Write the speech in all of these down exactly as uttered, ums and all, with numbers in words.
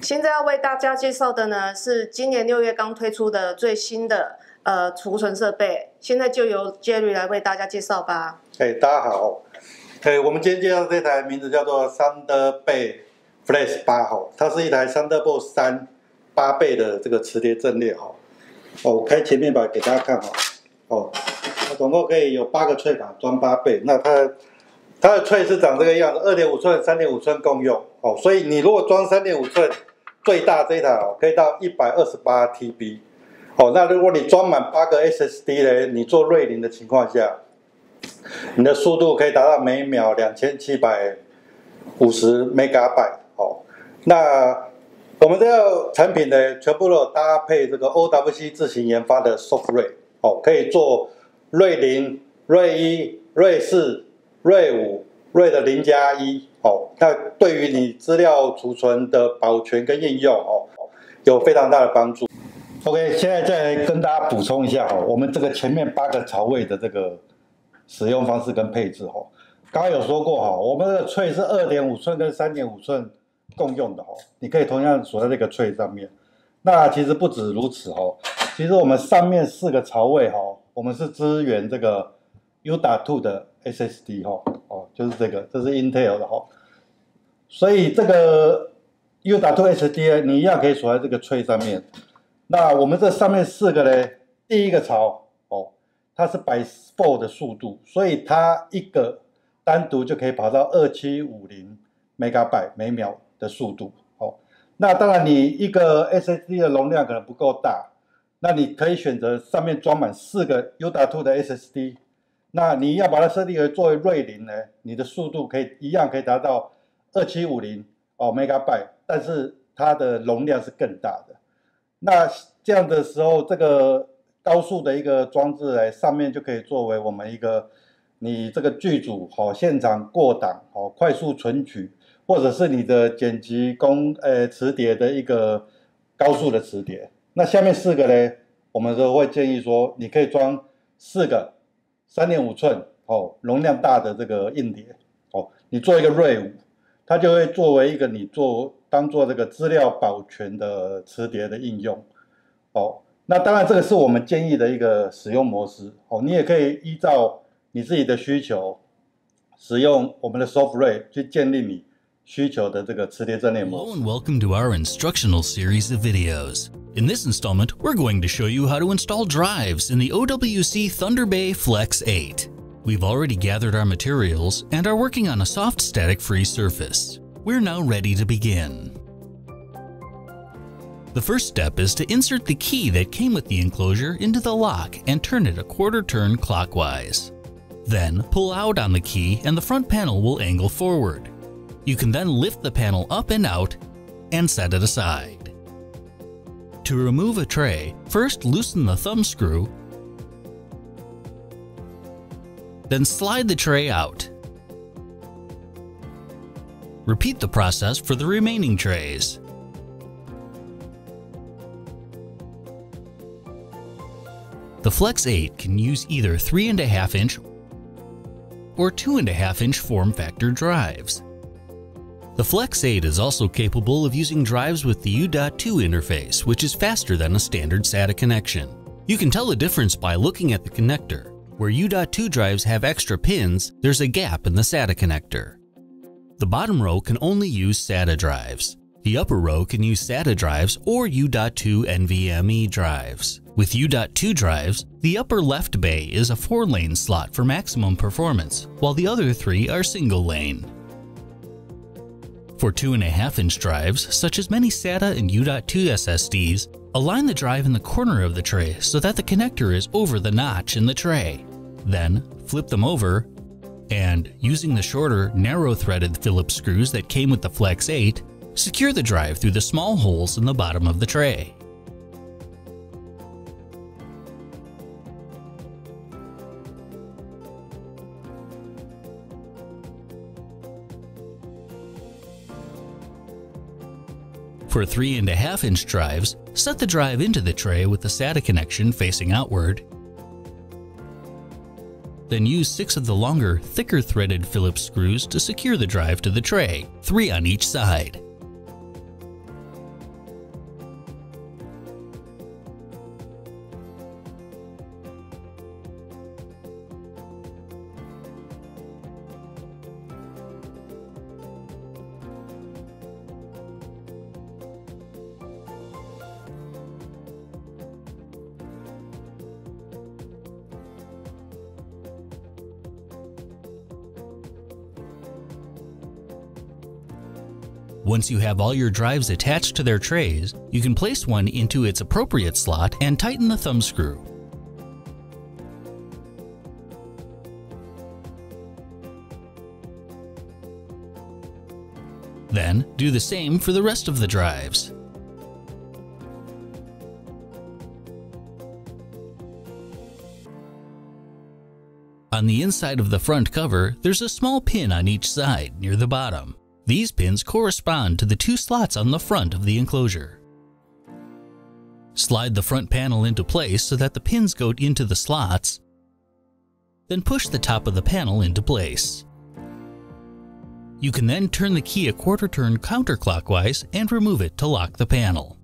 现在要为大家介绍的呢，是今年六月刚推出的最新的呃储存设备。现在就由 Jerry 来为大家介绍吧。 哎，大家好。哎，我们今天介绍这台名字叫做 Thunderbird Flash 八哈，它是一台 Thunderbolt 三八倍的这个磁碟阵列哈。哦，我开前面板给大家看哈。哦，它总共可以有八个脆卡装八倍。那它它的脆是长这个样子， 二点五寸、三点五寸共用。哦，所以你如果装 三点五寸，最大这一台哦，可以到 一百二十八 T B。哦，那如果你装满八个 S S D 呢，你做瑞麟的情况下，你的速度可以达到每秒两千七百五十 megabyte。哦，那我们这个产品呢，全部都有搭配这个 O W C 自行研发的 software。哦，可以做瑞麟、瑞一、瑞四、瑞五、瑞的零加一。哦，那对于你资料储存的保全跟应用哦，有非常大的帮助。OK， 现在再来跟大家补充一下哈，我们这个前面八个槽位的这个使用方式跟配置哈，刚刚有说过哈，我们的脆是 二点五寸跟 三点五寸共用的哈，你可以同样锁在这个脆上面。那其实不止如此哈，其实我们上面四个槽位哈，我们是支援这个 U 打 二 的 S S D 哈，哦，就是这个，这是 Intel 的哈。所以这个 U 打 二 S S D 你一样可以锁在这个脆上面。那我们这上面四个呢，第一个槽哦，它是 by four 的速度，所以它一个单独就可以跑到二七五零 megabyte 每秒的速度。哦，那当然你一个 S S D 的容量可能不够大，那你可以选择上面装满四个 U 打 二 的 S S D。那你要把它设定为作为瑞麟呢，你的速度可以一样可以达到二七五零哦 megabyte， 但是它的容量是更大的。那这样的时候，这个高速的一个装置呢，上面就可以作为我们一个你这个剧组好、哦、现场过档好、哦、快速存取，或者是你的剪辑工呃磁碟的一个高速的磁碟。那下面四个呢，我们都会建议说，你可以装四个 三点五寸哦容量大的这个硬碟哦，你做一个瑞五。它就会作为一个你做当做这个资料保全的磁碟的应用，哦，那当然这个是我们建议的一个使用模式，哦，你也可以依照你自己的需求，使用我们的 software 去建立你需求的这个磁碟阵列模式。 Hello and welcome to our instructional series of videos. In this installment, we're going to show you how to install drives in the O W C Thunderbird Flex eight. We've already gathered our materials and are working on a soft static-free surface. We're now ready to begin. The first step is to insert the key that came with the enclosure into the lock and turn it a quarter turn clockwise. Then pull out on the key and the front panel will angle forward. You can then lift the panel up and out and set it aside. To remove a tray, first loosen the thumb screw, then slide the tray out. Repeat the process for the remaining trays. The Flex eight can use either three and a half inch or two and a half inch form factor drives. The Flex eight is also capable of using drives with the U dot two interface, which is faster than a standard SATA connection. You can tell the difference by looking at the connector. Where U dot two drives have extra pins, there's a gap in the SATA connector. The bottom row can only use SATA drives. The upper row can use SATA drives or U dot two NVMe drives. With U dot two drives, the upper left bay is a four lane slot for maximum performance, while the other three are single lane. For two and a half inch drives, such as many SATA and U dot two S S Ds, align the drive in the corner of the tray so that the connector is over the notch in the tray. Then, flip them over, and using the shorter, narrow-threaded Phillips screws that came with the Flex eight, secure the drive through the small holes in the bottom of the tray. For three and a half inch drives, set the drive into the tray with the SATA connection facing outward. Then use six of the longer, thicker threaded Phillips screws to secure the drive to the tray, three on each side. Once you have all your drives attached to their trays, you can place one into its appropriate slot and tighten the thumb screw. Then, do the same for the rest of the drives. On the inside of the front cover, there's a small pin on each side near the bottom. These pins correspond to the two slots on the front of the enclosure. Slide the front panel into place so that the pins go into the slots, then push the top of the panel into place. You can then turn the key a quarter turn counterclockwise and remove it to lock the panel.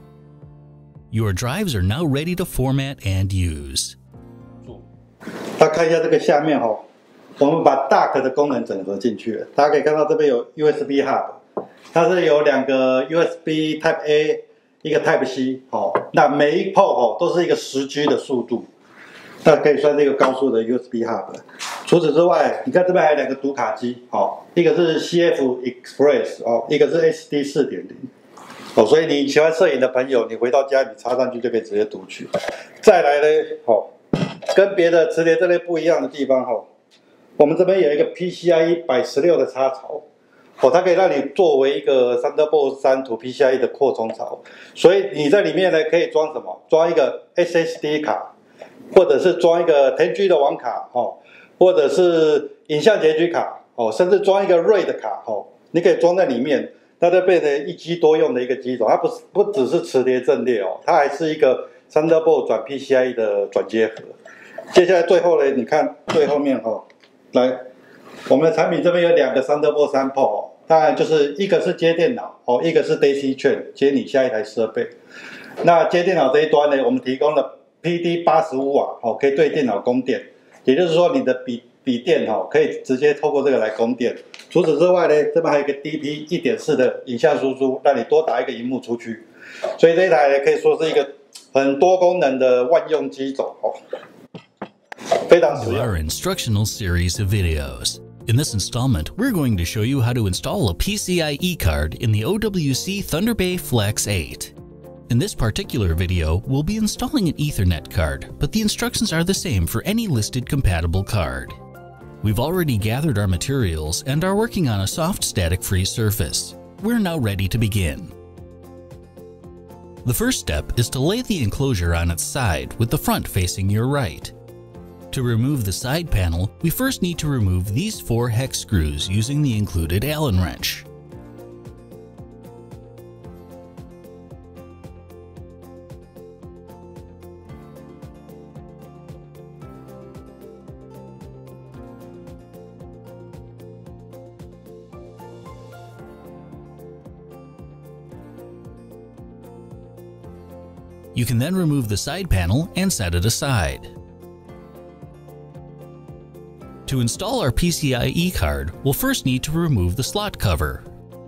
Your drives are now ready to format and use. 大家看一下这个下面哈，我们把 D A C 的功能整合进去了。大家可以看到这边有 U S B Hub， 它是有两个 U S B Type A， 一个 Type C， 哦，那每一 port 哦都是一个十 G 的速度，那可以算是一个高速的 U S B Hub。除此之外，你看这边还有两个读卡机，哦，一个是 C F Express 哦，一个是 S D 四点零。哦，所以你喜欢摄影的朋友，你回到家你插上去就可以直接读取。再来呢，哦。 跟别的磁碟阵列不一样的地方哈，我们这边有一个 P C I E 一百十六的插槽，哦，它可以让你作为一个 Thunderbolt 三 to P C I E 的扩充槽，所以你在里面呢可以装什么？装一个 S S D 卡，或者是装一个 十 G 的网卡哦，或者是影像截取卡哦，甚至装一个 R A I D 卡哦，你可以装在里面，它就变成一机多用的一个机种，它不是不只是磁碟阵列哦，它还是一个 Thunderbolt 转 P C I E 的转接盒。 接下来最后呢，你看最后面哈、哦，来，我们的产品这边有两个 Thunderbolt 三 port， 哦，当然就是一个是接电脑哦，一个是 D C 券接你下一台设备。那接电脑这一端呢，我们提供了 P D 八十五瓦哦，可以对电脑供电，也就是说你的笔笔电哈、哦，可以直接透过这个来供电。除此之外呢，这边还有一个 D P 一点四 的影像输出，让你多打一个萤幕出去。所以这一台呢，可以说是一个很多功能的万用机种哦。 Our instructional series of videos. In this installment, we're going to show you how to install a P C I E card in the O W C Thunder Bay Flex eight. In this particular video, we'll be installing an Ethernet card, but the instructions are the same for any listed compatible card. We've already gathered our materials and are working on a soft static-free surface. We're now ready to begin. The first step is to lay the enclosure on its side with the front facing your right. To remove the side panel, we first need to remove these four hex screws using the included Allen wrench. You can then remove the side panel and set it aside. To install our P C I E card, we'll first need to remove the slot cover.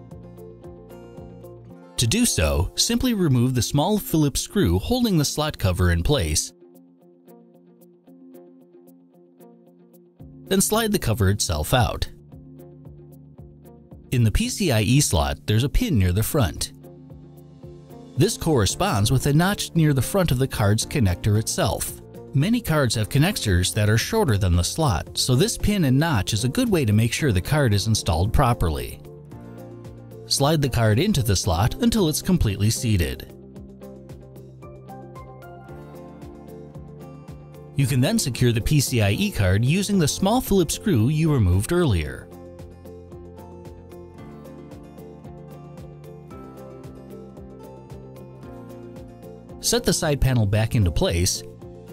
To do so, simply remove the small Phillips screw holding the slot cover in place, then slide the cover itself out. In the P C I E slot, there's a pin near the front. This corresponds with a notch near the front of the card's connector itself. Many cards have connectors that are shorter than the slot, so this pin and notch is a good way to make sure the card is installed properly. Slide the card into the slot until it's completely seated. You can then secure the P C I E card using the small Phillips screw you removed earlier. Set the side panel back into place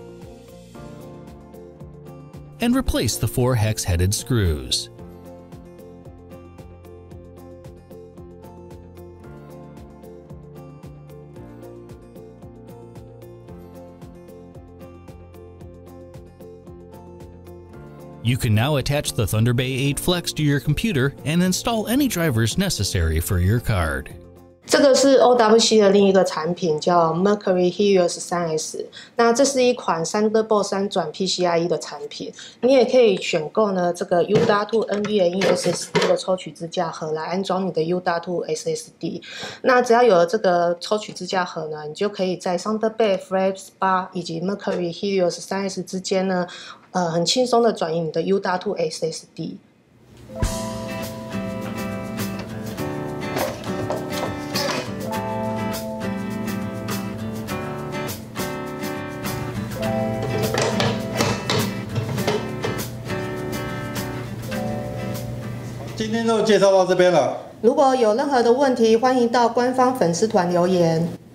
and replace the four hex-headed screws. You can now attach the Thunder Bay eight Flex to your computer and install any drivers necessary for your card. 这个是 O W C 的另一个产品，叫 Mercury Helios 三 S。那这是一款 Thunderbolt 三转 P C I E 的产品，你也可以选购呢这个 U D A 二 N V M E S S D 的抽取支架盒来安装你的 U D A 二 S S D。那只要有了这个抽取支架盒呢，你就可以在 Thunderbolt Flex 八以及 Mercury Helios 三 S 之间呢，呃，很轻松的转移你的 U D A 二 S S D。 今天就介绍到这边了。 如果有任何的问题，欢迎到官方粉丝团留言。